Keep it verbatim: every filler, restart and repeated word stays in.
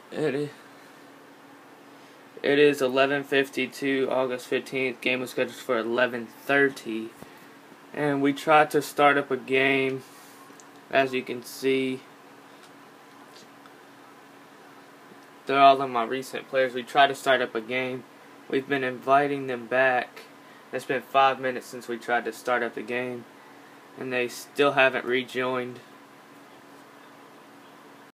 It is, it is eleven fifty-two, August fifteenth. Game was scheduled for eleven thirty. And we tried to start up a game. As you can see, they're all of my recent players. We tried to start up a game. We've been inviting them back. It's been five minutes since we tried to start up the game, and they still haven't rejoined.